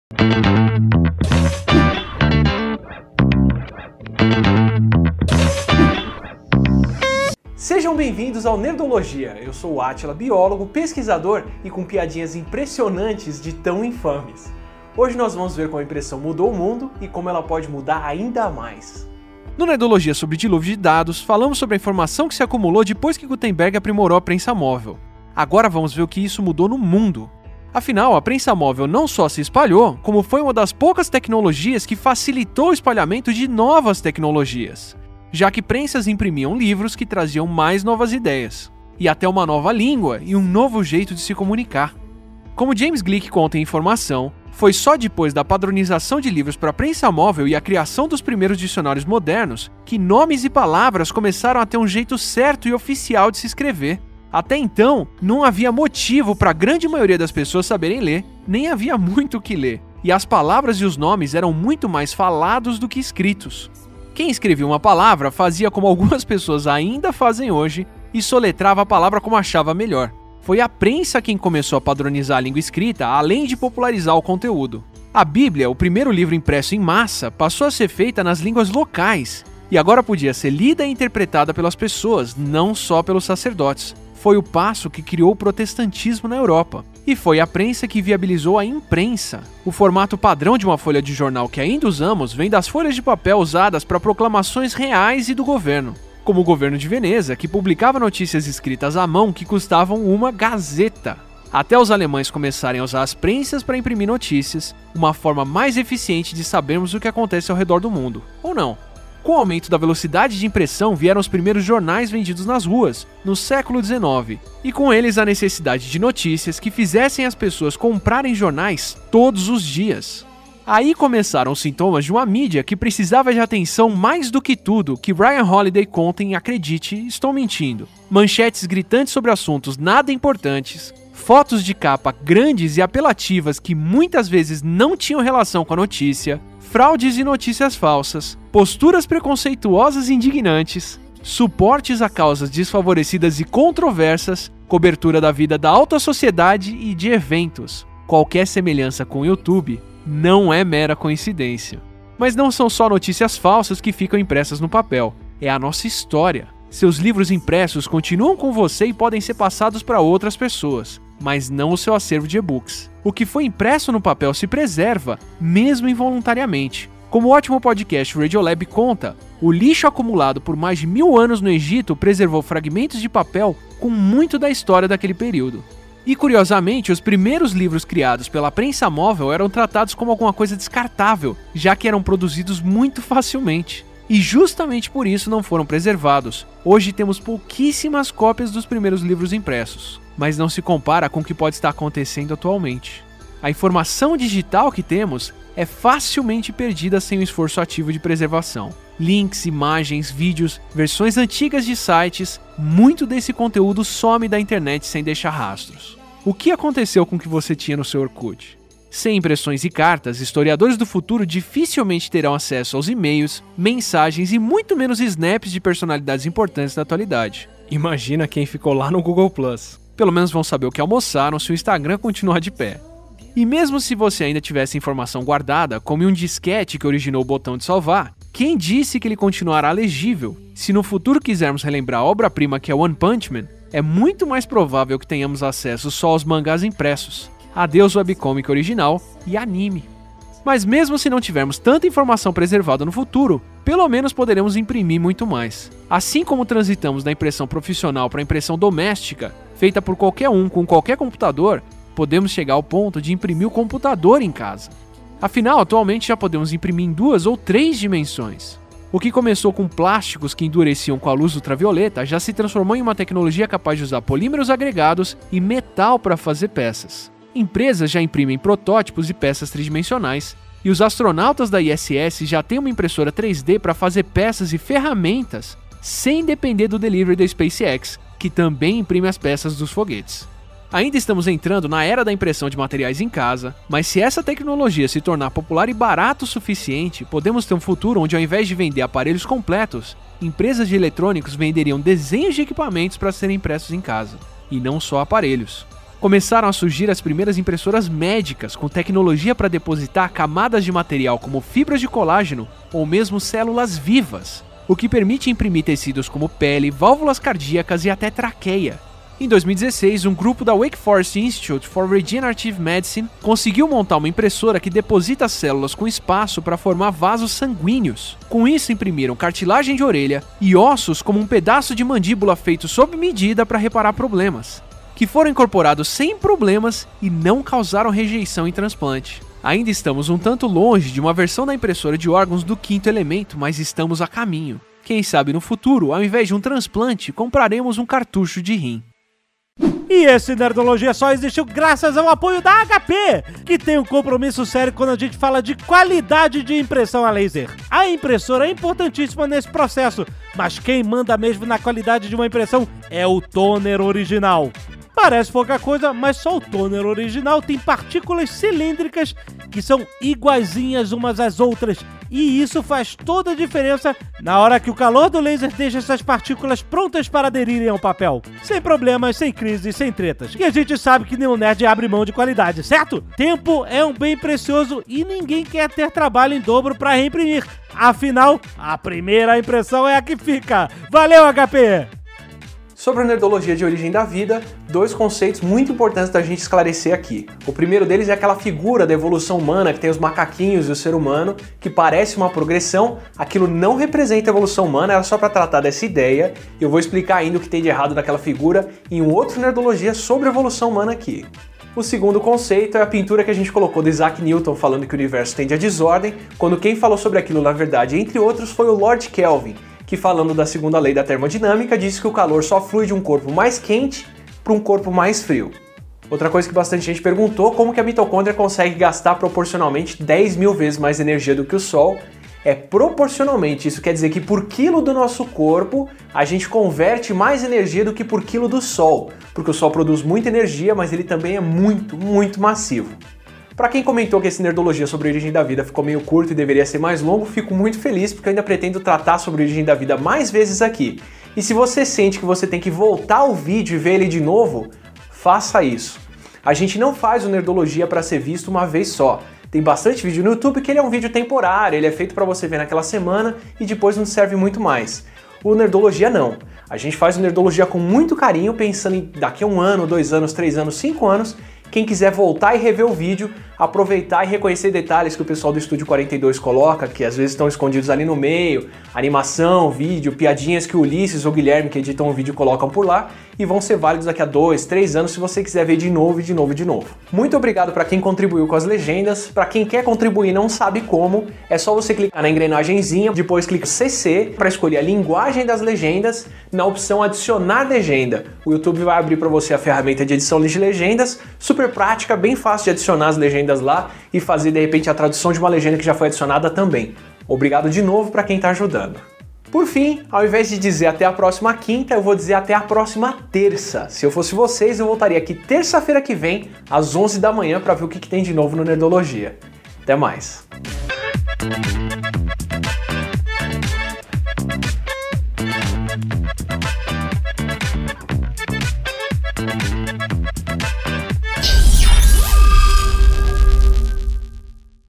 Sejam bem-vindos ao Nerdologia. Eu sou o Átila, biólogo, pesquisador e com piadinhas impressionantes de tão infames. Hoje nós vamos ver como a impressão mudou o mundo e como ela pode mudar ainda mais. No Nerdologia sobre dilúvio de dados, falamos sobre a informação que se acumulou depois que Gutenberg aprimorou a prensa móvel. Agora vamos ver o que isso mudou no mundo. Afinal, a prensa móvel não só se espalhou, como foi uma das poucas tecnologias que facilitou o espalhamento de novas tecnologias, já que prensas imprimiam livros que traziam mais novas ideias, e até uma nova língua e um novo jeito de se comunicar. Como James Gleick conta em Informação, foi só depois da padronização de livros para a prensa móvel e a criação dos primeiros dicionários modernos que nomes e palavras começaram a ter um jeito certo e oficial de se escrever. Até então, não havia motivo para a grande maioria das pessoas saberem ler, nem havia muito o que ler, e as palavras e os nomes eram muito mais falados do que escritos. Quem escrevia uma palavra fazia como algumas pessoas ainda fazem hoje e soletrava a palavra como achava melhor. Foi a prensa quem começou a padronizar a língua escrita, além de popularizar o conteúdo. A Bíblia, o primeiro livro impresso em massa, passou a ser feita nas línguas locais e agora podia ser lida e interpretada pelas pessoas, não só pelos sacerdotes. Foi o passo que criou o protestantismo na Europa. E foi a prensa que viabilizou a imprensa. O formato padrão de uma folha de jornal que ainda usamos vem das folhas de papel usadas para proclamações reais e do governo, como o governo de Veneza, que publicava notícias escritas à mão que custavam uma gazeta. Até os alemães começarem a usar as prensas para imprimir notícias, uma forma mais eficiente de sabermos o que acontece ao redor do mundo. Ou não. Com o aumento da velocidade de impressão vieram os primeiros jornais vendidos nas ruas, no século XIX, e com eles a necessidade de notícias que fizessem as pessoas comprarem jornais todos os dias. Aí começaram os sintomas de uma mídia que precisava de atenção mais do que tudo que Ryan Holiday conta em Acredite, Estou Mentindo. Manchetes gritantes sobre assuntos nada importantes, fotos de capa grandes e apelativas que muitas vezes não tinham relação com a notícia, fraudes e notícias falsas, posturas preconceituosas e indignantes, suportes a causas desfavorecidas e controversas, cobertura da vida da alta sociedade e de eventos. Qualquer semelhança com o YouTube não é mera coincidência. Mas não são só notícias falsas que ficam impressas no papel, é a nossa história. Seus livros impressos continuam com você e podem ser passados para outras pessoas, mas não o seu acervo de e-books. O que foi impresso no papel se preserva, mesmo involuntariamente. Como o ótimo podcast Radiolab conta, o lixo acumulado por mais de 1000 anos no Egito preservou fragmentos de papel com muito da história daquele período. E curiosamente, os primeiros livros criados pela prensa móvel eram tratados como alguma coisa descartável, já que eram produzidos muito facilmente. E justamente por isso não foram preservados. Hoje temos pouquíssimas cópias dos primeiros livros impressos, mas não se compara com o que pode estar acontecendo atualmente. A informação digital que temos é facilmente perdida sem o esforço ativo de preservação. Links, imagens, vídeos, versões antigas de sites, muito desse conteúdo some da internet sem deixar rastros. O que aconteceu com o que você tinha no seu Orkut? Sem impressões e cartas, historiadores do futuro dificilmente terão acesso aos e-mails, mensagens e muito menos snaps de personalidades importantes da atualidade. Imagina quem ficou lá no Google+. Pelo menos vão saber o que almoçaram se o Instagram continuar de pé. E mesmo se você ainda tivesse informação guardada, como em um disquete que originou o botão de salvar, quem disse que ele continuará legível? Se no futuro quisermos relembrar a obra-prima que é One Punch Man, é muito mais provável que tenhamos acesso só aos mangás impressos. Adeus webcomic original e anime. Mas mesmo se não tivermos tanta informação preservada no futuro, pelo menos poderemos imprimir muito mais. Assim como transitamos da impressão profissional para a impressão doméstica, feita por qualquer um com qualquer computador, podemos chegar ao ponto de imprimir o computador em casa. Afinal, atualmente já podemos imprimir em 2 ou 3 dimensões. O que começou com plásticos que endureciam com a luz ultravioleta já se transformou em uma tecnologia capaz de usar polímeros agregados e metal para fazer peças. Empresas já imprimem protótipos e peças tridimensionais, e os astronautas da ISS já têm uma impressora 3D para fazer peças e ferramentas, sem depender do delivery da SpaceX, que também imprime as peças dos foguetes. Ainda estamos entrando na era da impressão de materiais em casa, mas se essa tecnologia se tornar popular e barato o suficiente, podemos ter um futuro onde, ao invés de vender aparelhos completos, empresas de eletrônicos venderiam desenhos de equipamentos para serem impressos em casa, e não só aparelhos. Começaram a surgir as primeiras impressoras médicas com tecnologia para depositar camadas de material como fibras de colágeno ou mesmo células vivas, o que permite imprimir tecidos como pele, válvulas cardíacas e até traqueia. Em 2016, um grupo da Wake Forest Institute for Regenerative Medicine conseguiu montar uma impressora que deposita células com espaço para formar vasos sanguíneos. Com isso, imprimiram cartilagem de orelha e ossos como um pedaço de mandíbula feito sob medida para reparar problemas, que foram incorporados sem problemas e não causaram rejeição em transplante. Ainda estamos um tanto longe de uma versão da impressora de órgãos do quinto elemento, mas estamos a caminho. Quem sabe no futuro, ao invés de um transplante, compraremos um cartucho de rim. E esse Nerdologia só existiu graças ao apoio da HP, que tem um compromisso sério quando a gente fala de qualidade de impressão a laser. A impressora é importantíssima nesse processo, mas quem manda mesmo na qualidade de uma impressão é o toner original. Parece pouca coisa, mas só o toner original tem partículas cilíndricas que são iguaizinhas umas às outras, e isso faz toda a diferença na hora que o calor do laser deixa essas partículas prontas para aderirem ao papel. Sem problemas, sem crises, sem tretas. E a gente sabe que nenhum nerd abre mão de qualidade, certo? Tempo é um bem precioso e ninguém quer ter trabalho em dobro para reimprimir. Afinal, a primeira impressão é a que fica. Valeu, HP! Sobre a nerdologia de origem da vida, dois conceitos muito importantes da gente esclarecer aqui. O primeiro deles é aquela figura da evolução humana que tem os macaquinhos e o ser humano, que parece uma progressão. Aquilo não representa a evolução humana, era só para tratar dessa ideia. E eu vou explicar ainda o que tem de errado naquela figura em um outro nerdologia sobre a evolução humana aqui. O segundo conceito é a pintura que a gente colocou do Isaac Newton falando que o universo tende à desordem, quando quem falou sobre aquilo, na verdade, entre outros, foi o Lord Kelvin, que falando da segunda lei da termodinâmica, disse que o calor só flui de um corpo mais quente para um corpo mais frio. Outra coisa que bastante gente perguntou, como que a mitocôndria consegue gastar proporcionalmente 10 mil vezes mais energia do que o Sol? É proporcionalmente, isso quer dizer que por quilo do nosso corpo, a gente converte mais energia do que por quilo do Sol, porque o Sol produz muita energia, mas ele também é muito, muito massivo. Para quem comentou que esse Nerdologia sobre a origem da vida ficou meio curto e deveria ser mais longo, fico muito feliz porque eu ainda pretendo tratar sobre a origem da vida mais vezes aqui. E se você sente que você tem que voltar ao vídeo e ver ele de novo, faça isso. A gente não faz o Nerdologia para ser visto uma vez só. Tem bastante vídeo no YouTube que ele é um vídeo temporário, ele é feito para você ver naquela semana e depois não serve muito mais. O Nerdologia não. A gente faz o Nerdologia com muito carinho, pensando em daqui a 1 ano, 2 anos, 3 anos, 5 anos, quem quiser voltar e rever o vídeo, aproveitar e reconhecer detalhes que o pessoal do Estúdio 42 coloca, que às vezes estão escondidos ali no meio, animação, vídeo, piadinhas que o Ulisses ou o Guilherme que editam o vídeo colocam por lá, e vão ser válidos daqui a 2, 3 anos se você quiser ver de novo e de novo e de novo. Muito obrigado para quem contribuiu com as legendas. Para quem quer contribuir e não sabe como, é só você clicar na engrenagemzinha, depois clica CC para escolher a linguagem das legendas. Na opção adicionar legenda, o YouTube vai abrir para você a ferramenta de edição de legendas, super prática, bem fácil de adicionar as legendas lá e fazer de repente a tradução de uma legenda que já foi adicionada também. Obrigado de novo para quem está ajudando. Por fim, ao invés de dizer até a próxima quinta, eu vou dizer até a próxima terça. Se eu fosse vocês, eu voltaria aqui terça-feira que vem, às 11 da manhã, para ver o que tem de novo no Nerdologia. Até mais!